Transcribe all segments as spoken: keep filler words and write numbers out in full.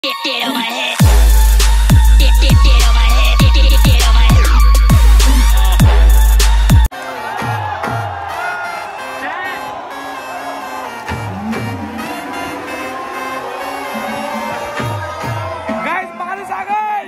Get on my head. Get, get, get on my head. Get, get, get on my head. Guys, बारिश आ गई।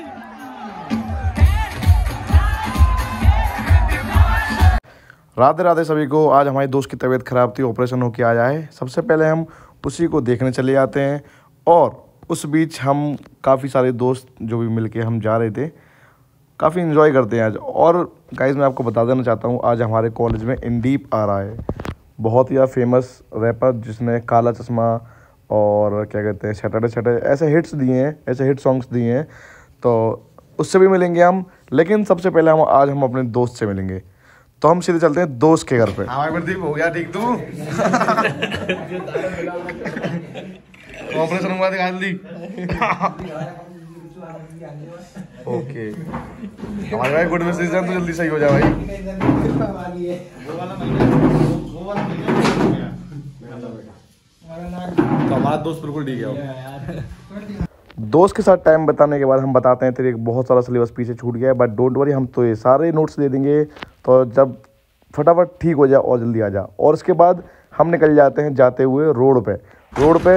राधे राधे सभी को। आज हमारी दोस्त की तबीयत खराब थी, ऑपरेशन होके आया है। सबसे पहले हम उसी को देखने चले जाते हैं और उस बीच हम काफ़ी सारे दोस्त जो भी मिलके हम जा रहे थे, काफ़ी इन्जॉय करते हैं आज। और गाइस मैं आपको बता देना चाहता हूँ, आज हमारे कॉलेज में इंदीप आ रहा है, बहुत ही फेमस रैपर जिसने काला चश्मा और क्या कहते हैं सैटरडे सैटरडे ऐसे हिट्स दिए हैं, ऐसे हिट सॉन्ग्स दिए हैं। तो उससे भी मिलेंगे हम, लेकिन सबसे पहले हम आज हम अपने दोस्त से मिलेंगे। तो हम सीधे चलते हैं दोस्त के घर पे। हाँ प्रदीप, हो गया ठीक तू? ऑपरेशन हुआ दिखा दी। ओके, हमारे भाई गुड मैसेज है तो जल्दी सही हो जाए भाई। तो हमारा दोस्त बिल्कुल ठीक है। दोस्त के साथ टाइम बताने के बाद हम बताते हैं तेरे बहुत सारा सिलेबस पीछे छूट गया है, बट डोंट वरी, हम तो ये सारे नोट्स दे देंगे। तो जब फटाफट ठीक हो जाए और जल्दी आ जा। और उसके बाद हम निकल जाते हैं जाते हुए रोड पे रोड पे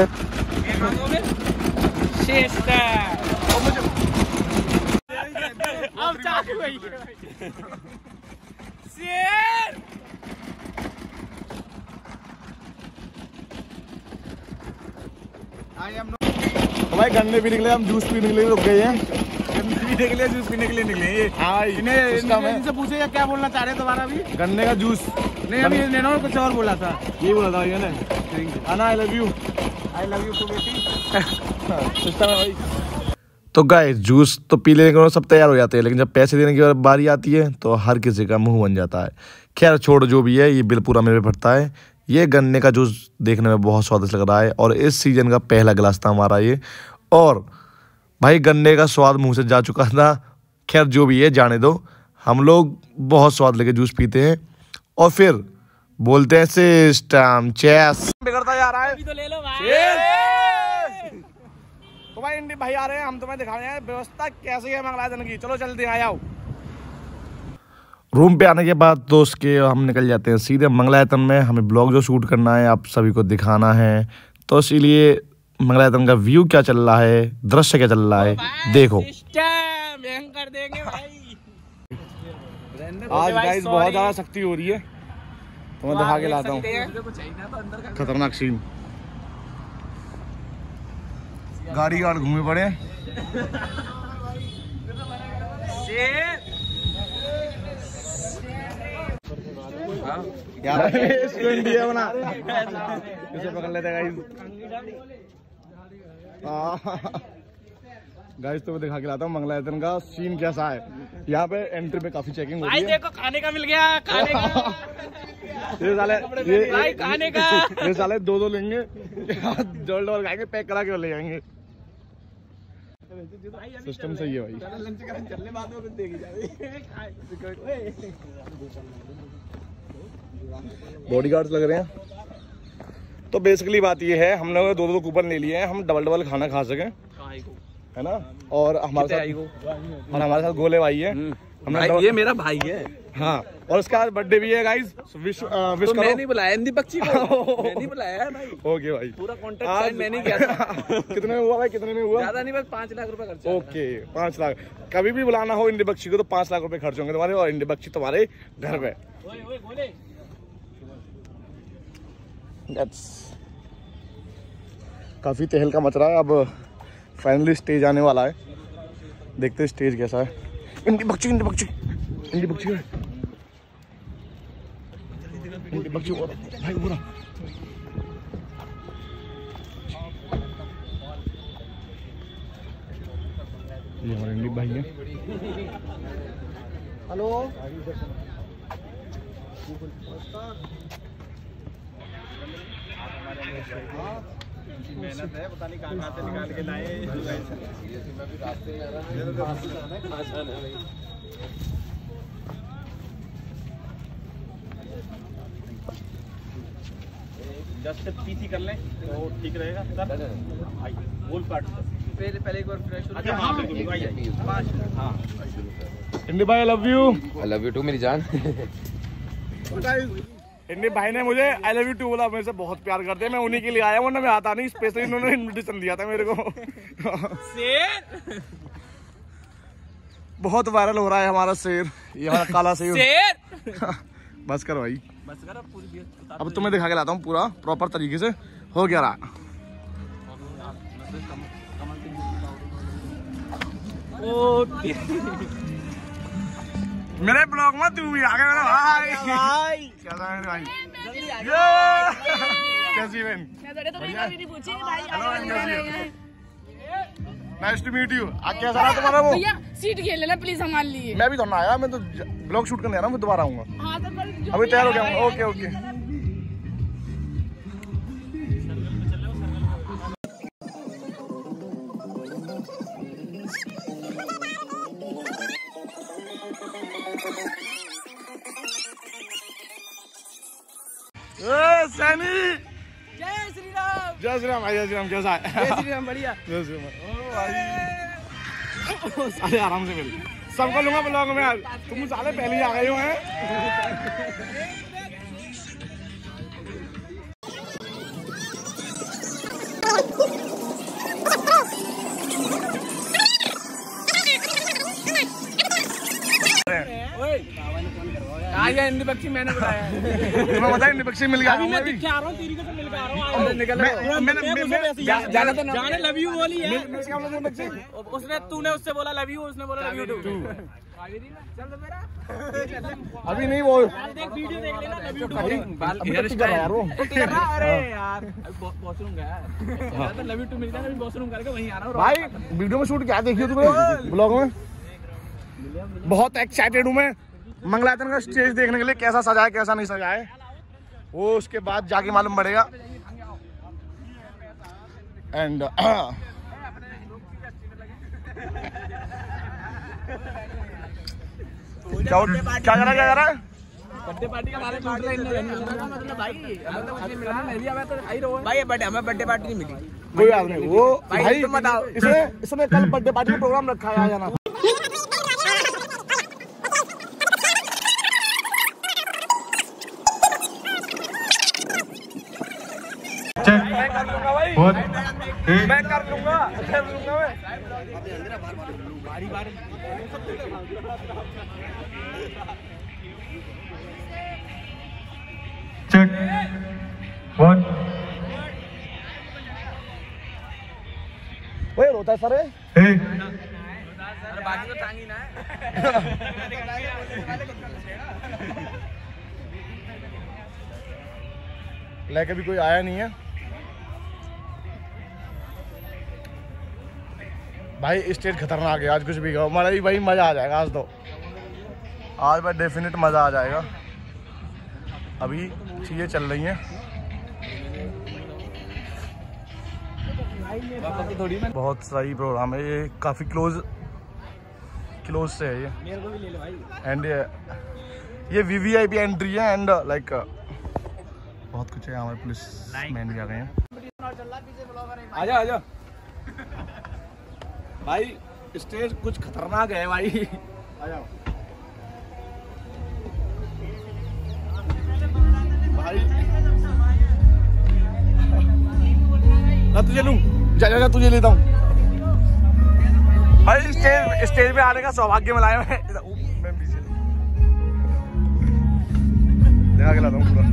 भाई गन्ने भी निकले, हम जूस पीने के लिए रुक गए हैं। पीने के लिए जूस पीने के लिए निकले ये। हाँ, इन्हें इनसे पूछे या क्या बोलना चाह रहे दोबारा भी? गन्ने का जूस नहीं, अभी इन्होंने कुछ और बोला था। ये बोला था भैया ने, आना I love you, I love you too बेटी। सिस्टम है भाई। तो गाइस जूस तो पी लेने के बाद सब तैयार हो जाते हैं, लेकिन जब पैसे देने की बारी आती है तो हर किसी का मुंह बन जाता है। खैर छोड़, जो भी है, ये बिल पूरा मेरे पे फटता है। ये गन्ने का जूस देखने में बहुत स्वादिष्ट लग रहा है और इस सीजन का पहला गिलास था हमारा ये। और भाई गन्ने का स्वाद मुंह से जा चुका था। खैर जो भी है जाने दो, हम लोग बहुत स्वाद लेके जूस पीते हैं और फिर बोलते हैं सिस्टम चेस। बिगड़ता जा रहा है, तो ले लो भाई। तो भाई इंडी भाई आ रहे हैं, हम तुम्हें दिखा रहे हैं व्यवस्था कैसी है मंगलायतन की। चलो जल्दी आ जाओ। रूम पे आने के बाद दोस्त के हम निकल जाते हैं सीधे मंगलायतन में। हमें ब्लॉग जो शूट करना है आप सभी को दिखाना है, तो इसीलिए मंगलायतन का व्यू क्या चल रहा है, दृश्य क्या चल रहा है, देखो। कर देंगे भाई। आज गाइस बहुत ज्यादा शक्ति हो रही है, तो मैं दिखा के लाता हूँ खतरनाक सीन। गाड़ी गाड़ घूमे पड़े। यार इंडिया बना इसे पकड़ लेते गाइस। गाइस तो मैं दिखा के लाता हूँ मंगलायतन का सीन कैसा है। यहाँ पे एंट्री पे काफी चेकिंग हो रही है। देखो खाने का मिल गया, खाने का। ये साले ये भाई खाने का ये साले दो दो लेंगे, जोड़ डोल खाएंगे, पैक करा के ले जाएंगे। सिस्टम सही है भाई। बॉडीगार्ड्स लग रहे हैं। तो बेसिकली बात ये है, हम लोगों ने दो दो कूपन ले लिए हैं, हम डबल डबल खाना खा सकें, है ना। और हमारे साथ और हमारे साथ गोले भाई है। भाई, ये मेरा भाई है। हाँ, और उसका आज बर्थडे भी है गाइस। विश विश तो मैं नहीं बुलाया इंदी बच्ची को। मैं नहीं बुलाया है भाई। ओके भाई, पूरा कॉन्ट्रैक्ट साइन मैंने किया था। कितने में हुआ भाई, कितने में हुआ? ज्यादा नहीं, बस पाँच लाख रुपए खर्चा। ओके, पाँच लाख। कभी भी बुलाना हो इंडी बच्ची को तो पाँच लाख रुपए खर्च होंगे तुम्हारे, और इंडी बच्ची तुम्हारे घर पे। काफी तहल का मच रहा है। अब फाइनली स्टेज आने वाला है, देखते हैं स्टेज कैसा है। इंडी बच्ची इंडी बच्ची इंडी बच्ची इंडी बच्ची भाई पूरा। ये हमारे इंडी भाई है। हेलो, मेहनत है, पता नहीं कहाँ से निकाल के लाए। जस्ट पीसी कर लें तो ठीक रहेगा सर। बोल पार्ट पहले पहले एक बार फ्रेश हो अच्छा हाँ बिल्कुल भाई हाँ इंडी भाई I love you. I love you too मेरी जान। इंडी भाई ने मुझे आई लव यू टू बोला, मेरे से बहुत प्यार करते हैं, मैं उन्हीं के लिए आया हूँ, ना मैं आता नहीं, स्पेशली उन्होंने इनविटेशन दिया था मेरे को। शेर बहुत वायरल हो रहा है हमारा शेर, ये हमारा काला शेर। शेर बस कर भाई, बस कर अब पूरी बात। अब तुम्हें दिखा के लाता हूँ पूरा प्रॉपर तरीके से हो गया रहा। मेरे ब्लॉग में तू भी आ गया मेरा भाई। भाई कैसा है मेरे भाई? जल्दी आ कैसी बहन? Nice to meet you. आज कैसा रहा तुम्हारा वो? भैया सीट खेल लेना प्लीज हमारे लिए। मैं भी तो ना आया, मैं तो ब्लॉग शूट करने आ रहा हूँ, मैं दोबारा आऊंगा। हाँ तो पर जो अभी भी तैयार हो गया आएगा हूँ। Okay okay. सैनी जय श्री राम। जय श्री राम भाई, जय श्री राम। कैसा है? जय श्री राम बढ़िया। जय श्री राम। ओ भाई साले आराम से मिल, सबको लूंगा ब्लॉग में आज। तुम साले पहले ही आ गए हो हैं। आया इंडी बख्शी मैंने बुलाया है। तुम्हें पता है इंडी बख्शी मिल गया। अभी मैं दिख के आ रहा हूँ, तेरी को तो मिल के आ रहा हूँ। निकल मैं- मैंने- मैं- मैं- जा- जाना तो जाने लव यू बोली है उसने, तूने उससे बोला लव यू, उसने बोला लव यू टू। चल तो मेरा अभी नहीं वो देख वीडियो देख लेना लव यू भाई बाल अभी हेयर तक कर रहा है यार वो। स्टाइल। अरे यार अभी वॉशरूम गया तो लव यू टू मिल गया, अभी वॉशरूम करके वहीं आ रहा हूँ। भाई वीडियो में शूट क्या देखियो तुम्हें ब्लॉग में? बहुत एक्साइटेड हूँ मैं मंगलाचरण का स्टेज देखने के लिए, कैसा सजा है कैसा नहीं सजा है वो उसके बाद जाके मालूम पड़ेगा। एंड क्या क्या कर रहा है क्या कर रहा है? बर्थडे पार्टी का बारे में पूछ रहा है मतलब भाई, हमें तो कुछ नहीं मिला, मैं भी आया तो आई रहो भाई बर्थडे हमें बर्थडे पार्टी नहीं मिली। कोई बात नहीं वो भाई, भाई तुम बताओ। इसने इसने कल बर्थडे पार्टी का प्रोग्राम रखा है, आ जाना। मैं कर लूंगा भाई, मैं कर लूंगा कर लूंगा मैं। Check. One. ओए रोता है सर है? Hey. बाकी तो टांगी ना है। लेके भी कोई आया नहीं है भाई। स्टेज खतरनाक है आज, कुछ भी कहो हमारा ही भाई मजा आ जाएगा आज तो। आज भाई डेफिनेट मजा आ जाएगा। अभी चीजें चल रही हैं, बहुत सही प्रोग्राम है ये, काफी क्लोज क्लोज से है ये। मेरे को भी ले लो भाई। एंड ये वीवीआईपी एंट्री है एंड लाइक बहुत कुछ है। हमारे पुलिस मैन भी आ गए हैं। आजा आजा भाई, स्टेज कुछ खतरनाक है भाई। आजा भाई, ना तुझे लूं, जा जा जा तुझे लेता हूँ भाई। स्टेज स्टेज पे आने का सौभाग्य मिलाया मैं। मैं पीछे देखा के लाता हूँ पूरा।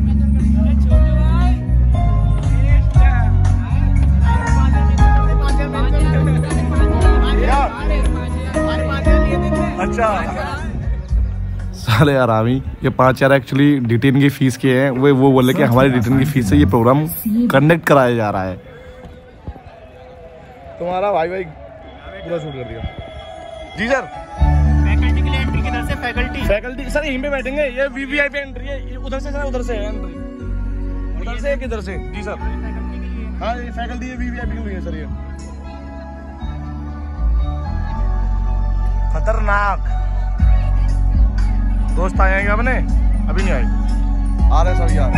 अच्छा साले आरामी, ये पाँच हजार एक्चुअली डिटेन की फीस के हैं। वो वो बोले कि हमारी डिटेन की फीस से ये प्रोग्राम कंडक्ट कराया जा रहा है। तुम्हारा भाई भाई पूरा शूट कर दिया जी सर। फैकल्टी के लिए एंट्री किधर से? फैकल्टी फैकल्टी सर यहीं पे बैठेंगे। ये वीवीआईपी एंट्री है, ये उधर से सर, उधर से है एंट्री, उधर से किधर से जी सर। हाँ ये फैकल्टी है, वीवीआईपी के लिए सर। ये खतरनाक दोस्त आएंगे अपने, अभी नहीं आए, आ रहे सर यार।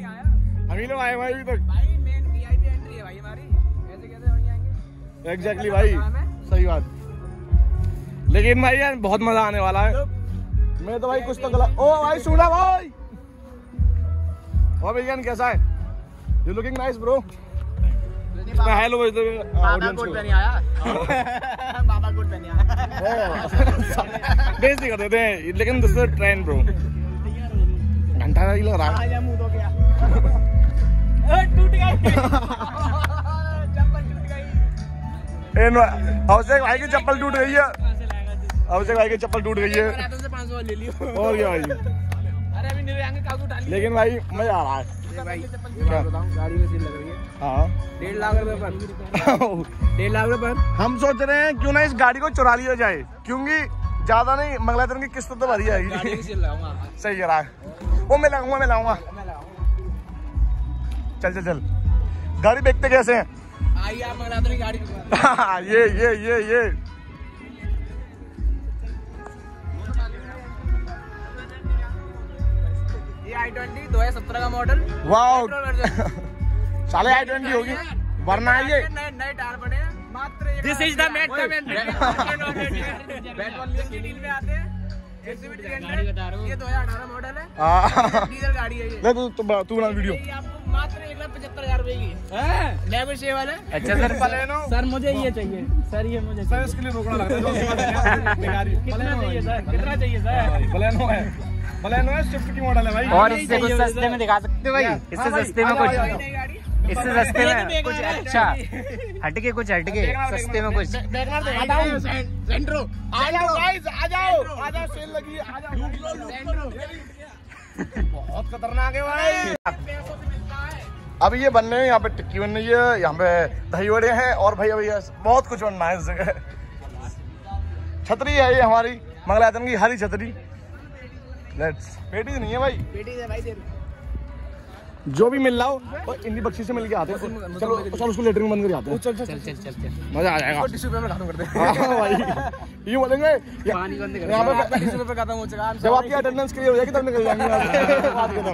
नहीं आया। हम ही लोग आए भाई अभी तक। भाई मेन वीआईपी एंट्री है भाई हमारी। ऐसे कैसे वहीं आएंगे? एग्जैक्टली भाई, सही बात। लेकिन भाई यार बहुत मजा आने वाला है। मैं तो भाई कुछ तो गलत। ओ भाई सुना भाई। और भैया कैसा है? You looking nice bro. Hello बाबा कोट पे नहीं आया। बाबा कोट पे नहीं आया। बेइज्जती कर देते हैं, लेकिन दिस इज ट्रेंड ब्रो। घंटा ही लग रहा है। आजा मुंह धो गया। टूट गई। चप्पल टूट गई। अभिषेक भाई की चप्पल टूट गई है। अभिषेक भाई की चप्पल टूट गई है। तुमसे पाँच सौ ले लियो। और क्या भाई? अरे अभी नहीं आएंगे, कागज उठा लियो। लेकिन भाई मजा आ रहा है। भाई गाड़ी में सील लग रही है। हाँ डेढ़ लाख रुपए पर। डेढ़ लाख रुपए पर। हम सोच रहे हैं क्यों ना इस गाड़ी को चुरा लिया जाए, क्योंकि ज्यादा नहीं मंगलाचरण की किस्त तो भरी गाड़ी जाएगी। में सील लगाऊंगा। सही कह रहा है वो। मैं लगाऊंगा मैं लगाऊंगा मैं लगाऊंगा। चल चल चल। गाड़ी देखते कैसे हैं? आइए आप मंगला दो गाड़ी। ये ये ये ये ये आई ट्वेंटी दो हजार सत्रह का मॉडल। वाओ साले आई ट्वेंटी होगी वरना है ये। नए नए टायर बने हैं मात्र। दिस इज द मेट बैट वाली डील में आते हैं। गाड़ी बता रहा हूं, ये दो हजार अठारह मॉडल है। डीजल गाड़ी है ये। ले तू तू तू बना वीडियो। ये आपको मात्र एक लाख पचहत्तर हजार रुपए की नेगोशिएबल है। अच्छा सर बलेनो सर मुझे ये चाहिए सर। ये मुझे सर इसके लिए रोकना लगता है। कितना चाहिए सर? कितना चाहिए सर? बलेनो है बलेनो है स्विफ्ट की मॉडल है भाई। और इससे कुछ सस्ते में दिखा सकते हो भाई? इससे सस्ते में कुछ, इससे सस्ते में कुछ अच्छा हटके, कुछ हटके सस्ते में कुछ। सेंट्रो आ जाओ गाइस, आ जाओ आ जाओ, सेल लगी है, आ जाओ। बहुत खतरनाक है भाई। अभी ये बनने में यहाँ पे टिक्की बन रही है, यहाँ पे दही वड़े हैं और भैया भैया बहुत कुछ बनना है इस जगह। छतरी है ये हमारी मंगलाचरण की हरी छतरी। लेट्स पेटी नहीं है भाई, बेटी से भाई दे जो भी मिल रहा हो और इंडी बख्शी से मिल के आते हैं। चलो चल उसको लेटरिंग बंद कर आते हैं। चल चल चल चल चल मजा आ जाएगा। टिश्यू पेपर खत्म कर दे। हाँ भाई ये बोलेंगे पानी बंद कर। यहाँ पे टिश्यू पेपर खत्म हो चुका है। जब आपकी अटेंडेंस क्लियर हो जाएगी तब निकल जाएंगे यहाँ से। बात खत्म।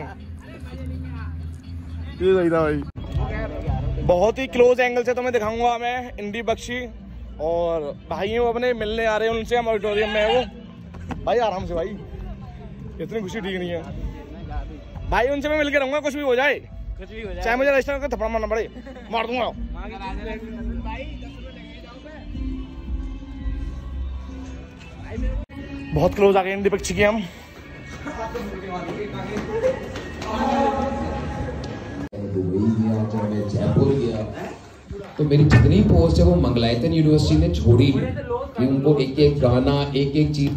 ये सही था भाई। बहुत ही क्लोज एंगल से तुम्हें दिखाऊंगा मैं इंडी बख्शी और भाई वो अपने मिलने आ रहे हैं उनसे। हम ऑडिटोरियम में है वो भाई। आराम से भाई, इतनी खुशी ठीक नहीं है भाई। उनसे मैं मिलकर रहूंगा, कुछ भी हो जाए, कुछ भी हो जाए, चाहे मुझे रजिस्टर का थप्पड़ मारना पड़े, मार दूंगा। बहुत क्लोज आ गए इंडी बख्शी के हम। दुबई गया, जब मैं जयपुर गया तो मेरी जितनी पोस्ट है वो मंगलायतन यूनिवर्सिटी ने छोड़ी कि उनको एक एक गाना एक एक चीज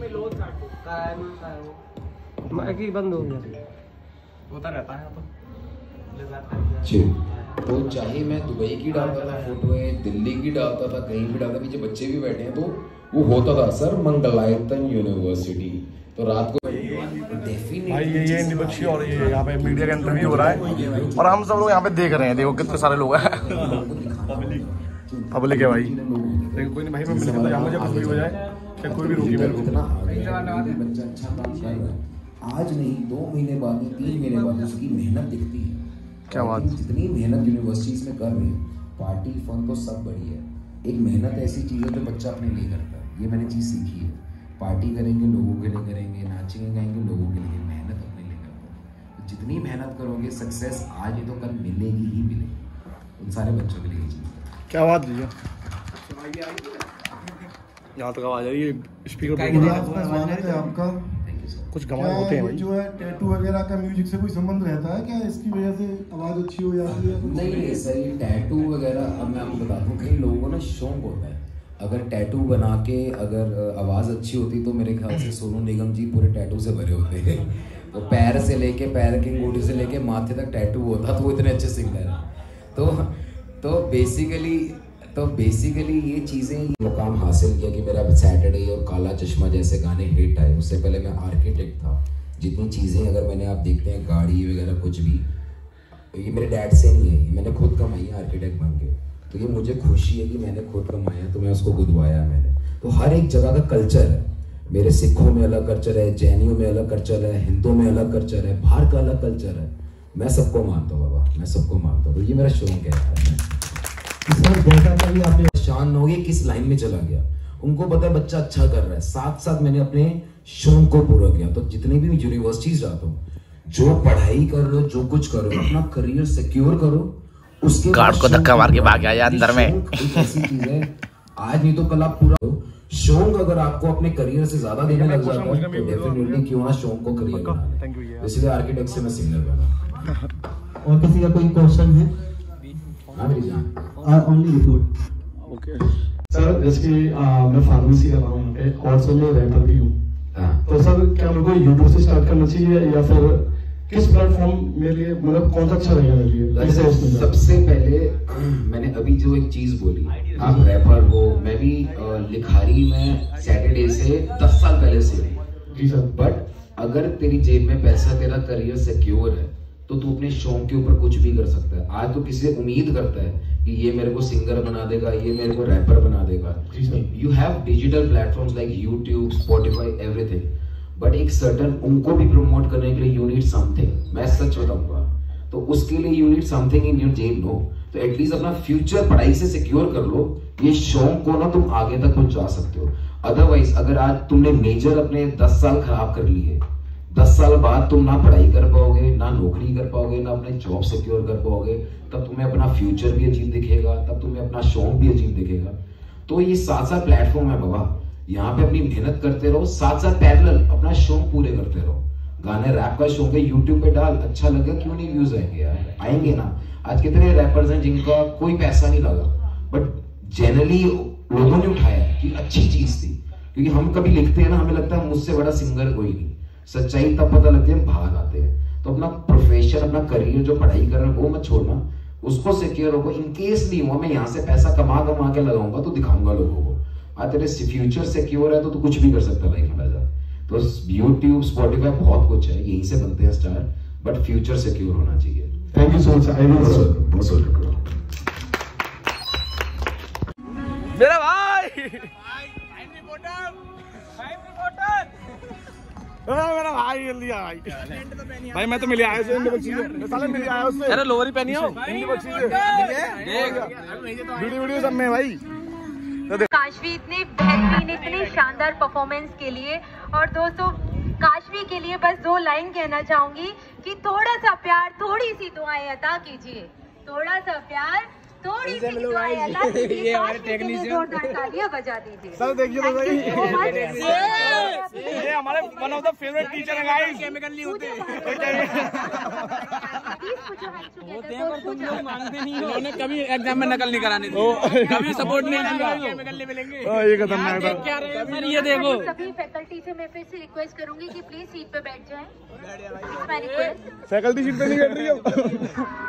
बंद हो गया होता रहता है जी। तो चाहे मैं दुबई की डालता था फोटो है, दिल्ली की डालता था, कहीं भी डालता, पीछे बच्चे भी बैठे हैं तो वो होता था सर मंगलायतन यूनिवर्सिटी। तो रात को भाई ये ये इंडी बख्शी और ये यहाँ पे मीडिया का इंटरव्यू हो रहा है और हम सब लोग यहाँ पे देख रहे हैं। देखो कितने सारे लोग हैं। पब्लिक है भाई। लेकिन कोई नहीं भाई, मैं मिलता हूँ मुझे कुछ भी हो जाए, चाहे कोई भी रोकी मेरे को। इतना बच्चा अच्छा काम कर रहा है, आज नहीं दो महीने बाद नहीं तीन महीने बाद उसकी मेहनत दिखती है। क्या बात। जितनी मेहनत यूनिवर्सिटीज में कर रहे हैं, पार्टी फन तो सब बड़ी है, एक मेहनत ऐसी चीज है जो बच्चा अपने लिए करता है। ये मैंने चीज सीखी है। पार्टी करेंगे लोगों के लिए करेंगे, नाचेंगे गाएंगे लोगों के लिए, मेहनत अपने लिए करते हैं। तो जितनी मेहनत करोगे सक्सेस आज ही तो कल मिलेगी ही मिलेगी। उन सारे बच्चों के लिए चीज क्या बात भैया। यहाँ तक आवाज आ रही है स्पीकर पे। आपका कुछ गवाह होते हैं भाई। जो है टैटू वगैरह का म्यूजिक से कोई संबंध रहता है क्या? इसकी वजह से आवाज अच्छी हो जाती है? नहीं नहीं सर, ये टैटू वगैरह अब मैं आपको बताता हूँ, कई लोगों को ना शौक होता है। अगर टैटू बना के अगर आवाज़ अच्छी होती तो मेरे ख्याल से सोनू निगम जी पूरे टैटू से भरे होते हैं। तो पैर से लेके पैर की अंगूठी से लेके माथे तक टैटू होता तो वो इतने अच्छे सिंगर हैं। तो तो बेसिकली तो बेसिकली ये चीज़ें मुकाम हासिल किया कि मेरा सैटरडे और काला चश्मा जैसे गाने हिट आए। उससे पहले मैं आर्किटेक्ट था। जितनी चीज़ें अगर मैंने आप देखते हैं गाड़ी वगैरह कुछ भी, ये मेरे डैड से नहीं है, ये मैंने खुद कमाई है आर्किटेक्ट बन के। तो ये मुझे खुशी है कि मैंने खुद कमाया तो मैं उसको गुदवाया मैंने। तो हर एक जगह का कल्चर है। मेरे सिखों में अलग कल्चर है, जैनियों में अलग कल्चर है, हिंदुओं में अलग कल्चर है, बाहर का अलग कल्चर है। मैं सबको मानता हूँ बाबा, मैं सबको मानता हूँ, तो ये मेरा शौक है यार। सर जैसा कभी आपने शान हो गया किस लाइन में चला गया, उनको पता है बच्चा अच्छा कर रहा है, साथ साथ मैंने अपने शौक को पूरा किया। तो जितने भी यूनिवर्सिटीज जाता हूँ, जो पढ़ाई कर रहे हो, जो कुछ करो, अपना करियर सिक्योर करो, उसके गार्ड को धक्का मार के भाग गया अंदर में। एक ऐसी चीज है, आज नहीं तो कल आप पूरा शौक अगर आपको अपने करियर से ज्यादा देने लग जाता है तो डेफिनेटली क्यों ना शौक को करियर बनाना। इसलिए आर्किटेक्ट से मैं सिंगर बना। और किसी का कोई क्वेश्चन है? हाँ मेरी जान, ओनली रिपोर्ट। ओके सर, जैसे कि मैं फार्मेसी कर रहा हूँ यहाँ पे और सर मैं रैपर भी हूँ, तो सर क्या मेरे को यूट्यूब से स्टार्ट करना चाहिए या फिर किस प्लेटफॉर्म मेरे लिए, मतलब कौन सा अच्छा रहेगा मेरे लिए? सबसे पहले मैंने अभी जो एक चीज बोली, आप रैपर हो, मैं भी लिखारी में सैटरडे से दस साल पहले से जी सर। बट अगर तेरी जेब में पैसा, तेरा करियर सिक्योर है, तो तू अपने शौक के ऊपर कुछ भी कर सकता है। आज तो किसी से उम्मीद करता है कि ये मेरे को सिंगर बना देगा, ये मेरे को रैपर बना देगा। You have digital platforms like YouTube, Spotify, everything, but एक सर्टन उनको भी प्रमोट करने के लिए यू नीड समथिंग। मैं सच बताऊंगा, तो उसके लिए you need something in your जेब। नो, तो एटलीस्ट अपना फ्यूचर पढ़ाई से सिक्योर कर लो, ये शौक को ना तुम आगे तक पहुंचा सकते हो। अदरवाइज अगर आज तुमने मेजर अपने दस साल खराब कर लिए, दस साल बाद तुम ना पढ़ाई कर पाओगे, ना नौकरी कर पाओगे, ना अपने जॉब सिक्योर कर पाओगे, तब तुम्हें अपना फ्यूचर भी अजीब दिखेगा, तब तुम्हें अपना शौक भी अजीब दिखेगा। तो ये साथ साथ प्लेटफॉर्म है बाबा, यहाँ पे अपनी मेहनत करते रहो, साथ साथ पैरेलल अपना शौक पूरे करते रहो। गाने रैप का शौक है, यूट्यूब पे डाल, अच्छा लगे, क्यों नहीं व्यूज आएंगे यार? आएंगे ना। आज कितने रैपर्स हैं जिनका कोई पैसा नहीं लगा, बट जनरली लोगों ने उठाया कि अच्छी चीज थी। क्योंकि हम कभी लिखते हैं ना, हमें लगता है मुझसे बड़ा सिंगर कोई नहीं, सच्चाई तब पता लगती है बाहर आते हैं। तो अपना प्रोफेशन, अपना करियर जो पढ़ाई कर रहे हैं वो मत छोड़ना, उसको सिक्योर होगा। इनकेस नहीं हुआ, मैं यहाँ से पैसा कमा कमा के लगाऊंगा तो दिखाऊंगा लोगों को। आज तेरे फ्यूचर सिक्योर है तो तू कुछ भी कर सकता है लाइफ में। तो यूट्यूब, स्पॉटिफाई बहुत कुछ है, यहीं से बनते हैं स्टार, बट फ्यूचर सिक्योर होना चाहिए। Thank you so much. मेरा भाई मेरा भाई जल्दी आ भाई। भाई मैं तो मिले आया मैं साले मिले आया उससे। अरे लोअर ही पहनी हो वीडियो वीडियो सब में भाई। काशवी इतने बेहतरीन, इतने शानदार परफॉर्मेंस के लिए। और दोस्तों काशवी के लिए बस दो लाइन कहना चाहूंगी कि थोड़ा सा प्यार, थोड़ी सी दुआएं अता कीजिए, थोड़ा सा प्यार, थोड़ी सी दुआएं अता कीजिए। ये हमारे टेक्नीशियन जोरदार तालियां बजा दीजिए। सर देखिए तो भाई, ये हमारे one of the favourite teacher है गाइस। केमिकल नहीं होते होते हैं, पर तुम लोग मांगते नहीं हो। उन्होंने कभी एग्जाम में नकल नहीं कराने दी, कभी सपोर्ट नहीं किया। केमिकल नहीं मिलेंगे, ये खतरनाक था। क्या रहे सर, ये देखो सभी फैकल्टी से मैं फिर से रिक्वेस्ट करूंगी कि प्लीज सीट पे बैठ जाएं। फैकल्टी सीट पे नहीं बैठ रही हो।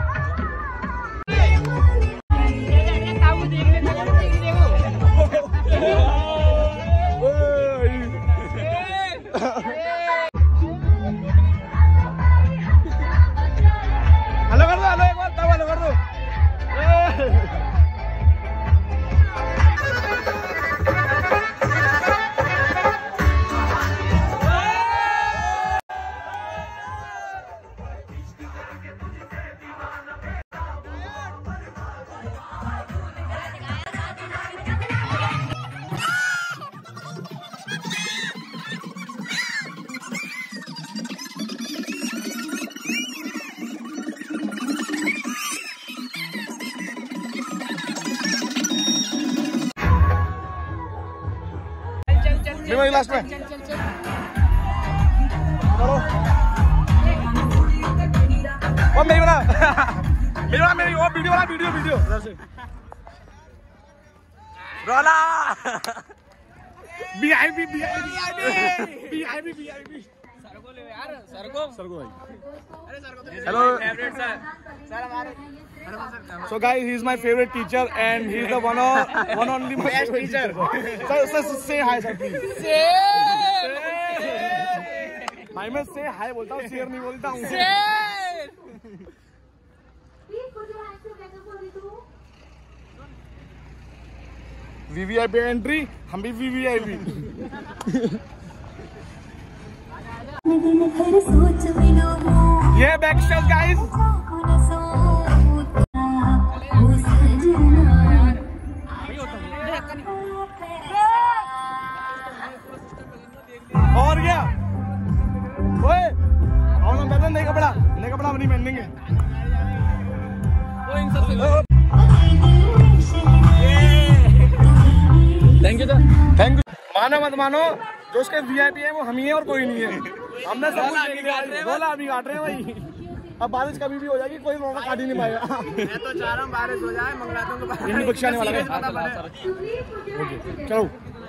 हेलो कर दो, हेलो एक बार तब हेलो कर दो। लास्ट में चलो वो मेरी बना मेरी बना मेरी वो वीडियो बना वीडियो वीडियो रोला VIP VIP VIP VIP sir को ले यार, सर को सर को भाई। अरे सर को तो हेलो फेवरेट सर सर हमारे। So guys, he is my favorite teacher and he is the one or one only my best teacher. Sir, sir, say hi sir please. Say. भाई मैं say hi बोलता हूँ, शेर नहीं बोलता हूँ। शेर। Please put your hands together for the two. V V I P entry, हम भी V V I P। दिन भर सोच में न हो ये बैक स्टेज गाइस। और क्या ओए और हम बैठे नहीं कपड़ा नहीं कपड़ा अपनी पहनेंगे। Thank you sir thank you. मानो मत मानो जो उसके वीआईपी है वो हम ही है और कोई नहीं है। हमने सब बोला अभी काट रहे हैं भाई। अब बारिश कभी भी हो जाएगी कोई रोना काट ही नहीं पाएगा। मैं तो चाह रहा हूँ बारिश हो जाए मंगलातों को बख्शाने वाला है। चलो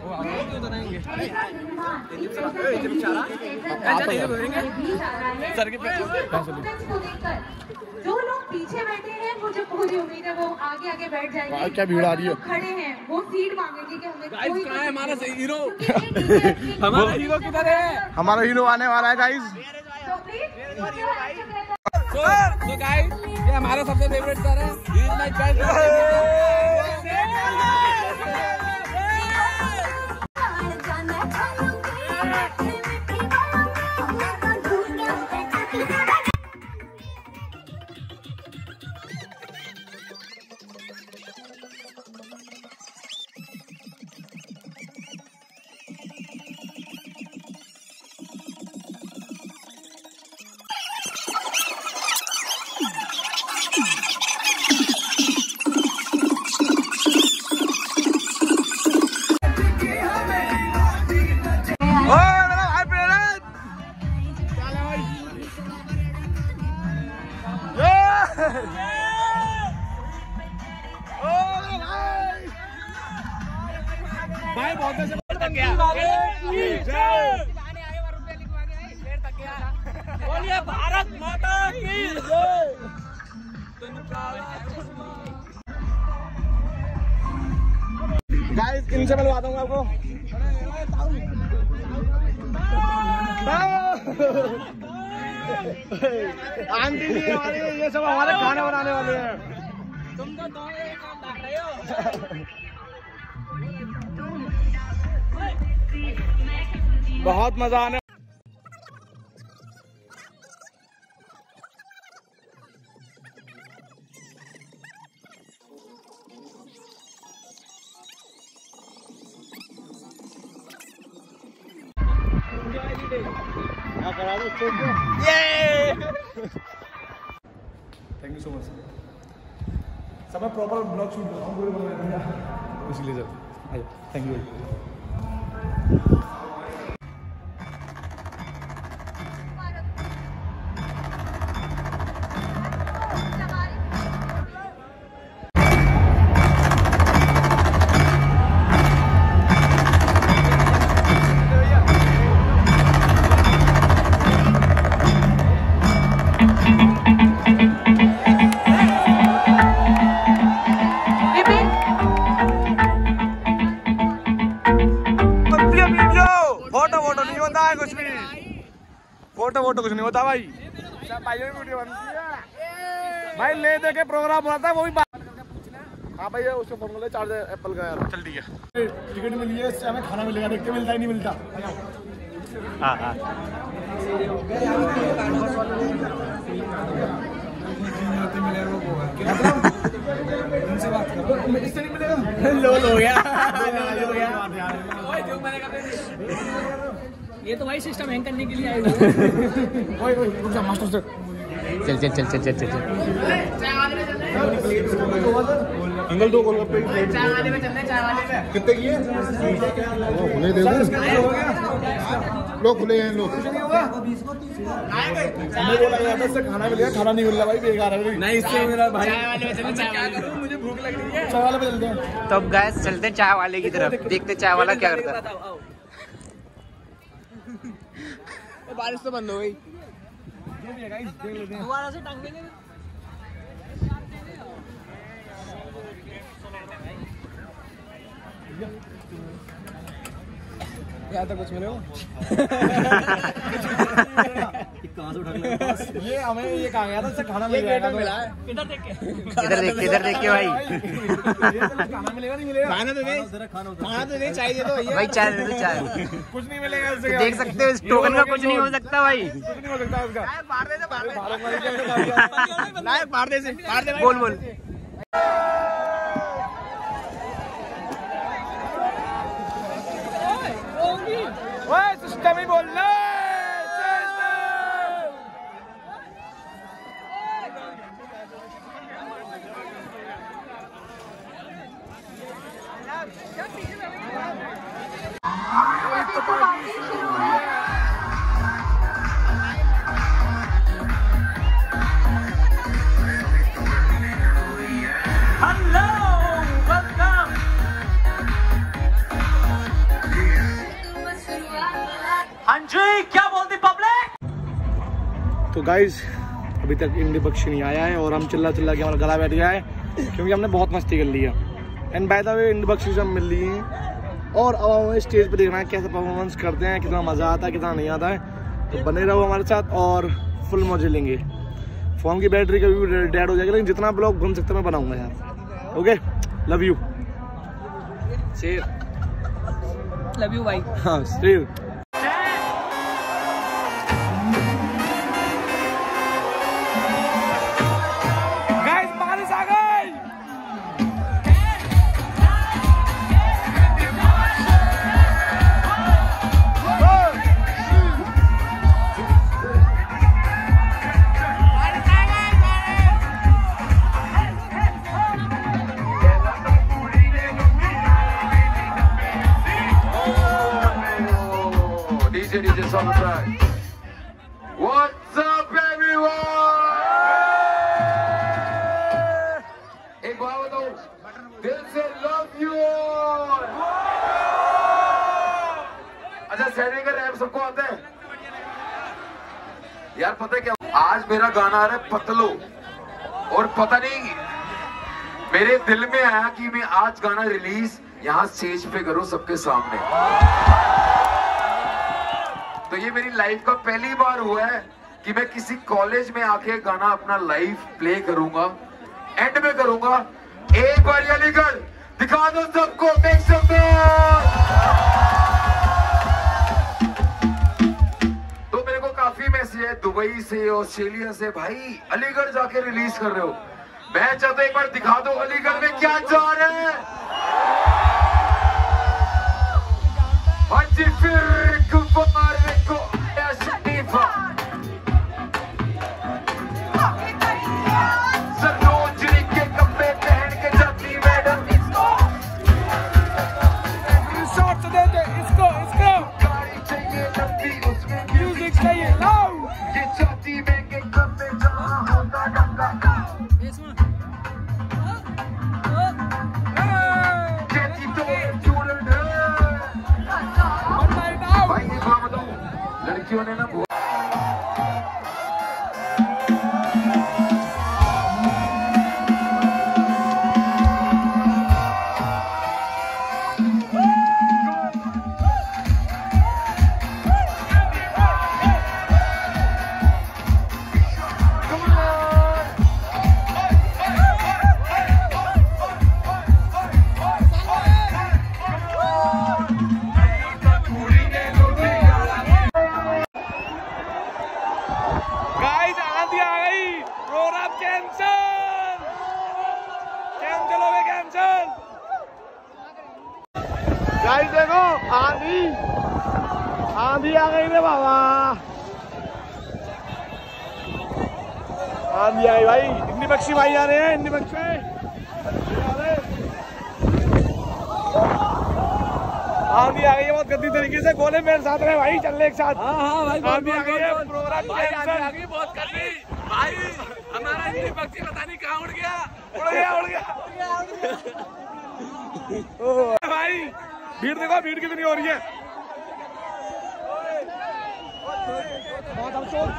जो लोग पीछे बैठे हैं मुझे पूरी उम्मीद है वो आगे आगे बैठ जाएंगे। क्या भीड़ आ रही है। खड़े हैं वो सीट मांगेंगे कि हमें कोई कहाँ है हमारा हीरो। हमारा हीरो किधर है। हमारा हीरो आने वाला है गाइस। तो गाइस ये हमारा सबसे फेवरेट सर है। He is my best. भाई बहुत तक गया। बोलिए भारत माता की जय। गाइस इनसे मिलवा दूंगा आपको। आंटी जी हमारे ये सब हमारे खाने बनाने वाले हैं। तुम तो दोनों एक काम कर रहे हो। बहुत मजा आने। Thank you so much. सब मैं प्रॉपर ब्लॉग शूट कर रहा हूँ इसलिए सर थैंक यू। फोटो वोटो नहीं होता है कुछ भी। फोटो वोटो कुछ नहीं होता भाई। सब भाइयों की वीडियो बनती है भाई। ले दे के प्रोग्राम होता है वो भी बात। हाँ भैया उसको फोन कर ले चार्ज एप्पल का यार। चल ठीक है टिकट मिली है इससे हमें खाना मिलेगा। देख के मिलता ही नहीं मिलता। हाँ हाँ उनसे बात करो इससे नहीं मिलेगा। लो लो गया ये तो भाई सिस्टम हैंग करने के लिए आए हुए। मास्टर से चल चल चल चल चल चल अंकल दो गोलगप्पे चाय वाले में चलने। चाय वाले में कितने की है? वो खुले दे दो। लोग खुले हैं लोग। कुछ नहीं होगा। हमें बोला गया था इससे खाना मिलेगा। खाना नहीं मिल रहा भाई बेकार है। नहीं इससे मेरा भाई चाय वाले में चलने। चाय क्या करूं मुझे भूख लग रही है। चाय वाले पे चलते हैं। तो अब गाइस चलते हैं चाय वाले की तरफ। देखते चाय वाला क्या करता है। बारिश तो बंद हो गई। दोबारा से टांगेंगे। क्या था कुछ मिले हो? ये हमें ये कहा गया था उससे खाना मिल जाएगा मिला है। इधर देख के इधर देख इधर देख के भाई खाना मिलेगा नहीं मिलेगा खाना तो नहीं खाना तो नहीं चाहिए तो भैया भाई चाय दे दो चाय कुछ नहीं मिलेगा उससे देख सकते हो इस टोकन का कुछ नहीं हो सकता भाई कुछ नहीं हो सकता उसका मार दे दे मार दे मार दे बोल बोल ओए सिस्टम ही बोल ले तो गाइज अभी तक इंडी बख्शी नहीं आया है और हम चिल्ला चिल्ला के हमारा गला बैठ गया है क्योंकि हमने बहुत मस्ती कर लिया। And by the way Indi Bakshi से हम मिल लिए हैं और अब हमें स्टेज पे देखना है कैसे परफॉर्मेंस करते हैं, कितना मज़ा आता है कितना नहीं आता है। तो बने रहो हमारे साथ और फुल मजे लेंगे। फ़ोन की बैटरी कभी भी डेड हो जाएगी लेकिन जितना ब्लॉग बन सकता है मैं बनाऊँगा यार। ओके लव यू शेर लव यू भाई। हाँ शेर What's up everyone? एक बात बताओ दिल से love you all। अच्छा सैनी का रैप सबको आता है यार? पता है क्या आज मेरा गाना आ रहा है पतलो और पता नहीं मेरे दिल में आया कि मैं आज गाना रिलीज यहाँ स्टेज पे करूँ सबके सामने। तो ये मेरी लाइफ का पहली बार हुआ है कि मैं किसी कॉलेज में आके गाना अपना लाइव प्ले करूंगा, एंड में करूंगा। एक बार ये अलीगढ़ दिखा दो सबको, मेक सम नॉइज। तो मेरे को काफी मैसेज है दुबई से, ऑस्ट्रेलिया से, भाई अलीगढ़ जाके रिलीज कर रहे हो। मैं चाहता एक बार दिखा दो अलीगढ़ में क्या जा रहा है। हाँ जी फिर लड़कियों ने ना गाइस देखो आंधी आंधी आ गई रे बाबा, आंधी आई भाई। इंडी बख्शी भाई आ रहे हैं, इंडी बख्शी आंधी आ गई है बहुत गंदी तरीके से। गोले मेरे साथ रहे भाई, चल एक साथ। हाँ हाँ भाई आंधी आ गई है, प्रोग्राम कैंसिल आ गई बहुत गंदी भाई। हमारा इंडी बख्शी पता नहीं कहाँ उड़ गया, उड़ गया उड़ गया ओ भाई। भीड़ देखो भीड़ कितनी हो रही है, बहुत अफसोस।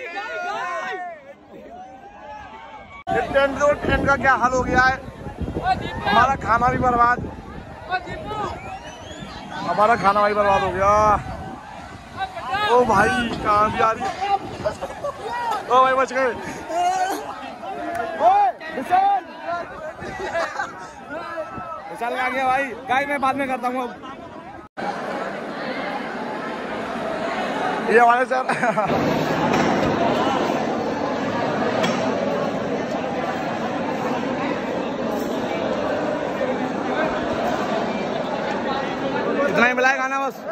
टेंट का क्या हाल हो गया है हमारा खाना भी बर्बाद, हमारा खाना भाई बर्बाद हो गया। ओ भाई कहाँ भी आ रही, ओ भाई बच गए। चल आ गया भाई, गाइस मैं बाद में करता हूँ अब। ये हमारे सर इतना ही मिला है खाना बस।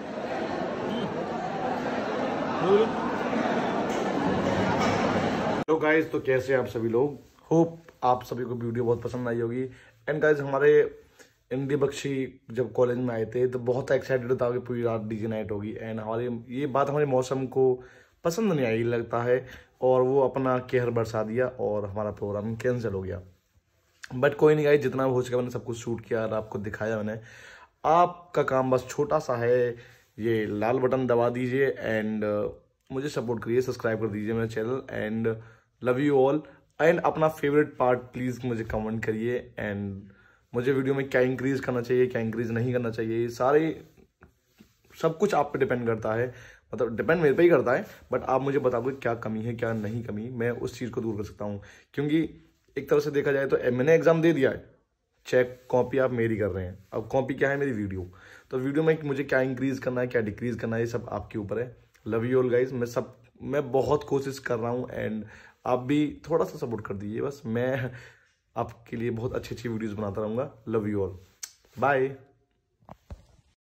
तो गाइस तो कैसे आप सभी लोग, होप आप सभी को वीडियो बहुत पसंद आई होगी। एंड गाइस हमारे इंडी बख्शी जब कॉलेज में आए थे तो बहुत एक्साइटेड था कि पूरी रात डीजे नाइट होगी। एंड हमारे ये बात हमारे मौसम को पसंद नहीं आई लगता है, और वो अपना कहर बरसा दिया और हमारा प्रोग्राम कैंसिल हो गया। बट कोई नहीं गाइस, जितना हो सका मैंने सब कुछ शूट किया और आपको दिखाया मैंने। आपका काम बस छोटा सा है, ये लाल बटन दबा दीजिए एंड uh, मुझे सपोर्ट करिए, सब्सक्राइब कर दीजिए मेरा channel. And love you all. And अपना फेवरेट पार्ट प्लीज़ मुझे कमेंट करिए। एंड मुझे वीडियो में क्या इंक्रीज करना चाहिए, क्या इंक्रीज नहीं करना चाहिए, सारे सब कुछ आप पे डिपेंड करता है, मतलब डिपेंड मेरे पे ही करता है। बट आप मुझे बताओगे क्या कमी है क्या नहीं कमी, मैं उस चीज़ को दूर कर सकता हूँ। क्योंकि एक तरह से देखा जाए तो मैंने एग्जाम दे दिया है, चेक कॉपी आप मेरी कर रहे हैं। अब कॉपी क्या है, मेरी वीडियो। तो वीडियो में मुझे क्या इंक्रीज करना है क्या डिक्रीज करना है, ये सब आपके ऊपर है। Love you all guys. मैं सब मैं बहुत कोशिश कर रहा हूँ एंड आप भी थोड़ा सा सपोर्ट कर दीजिए बस। मैं आपके लिए बहुत अच्छी अच्छी वीडियोस बनाता रहूँगा। Love you all, bye.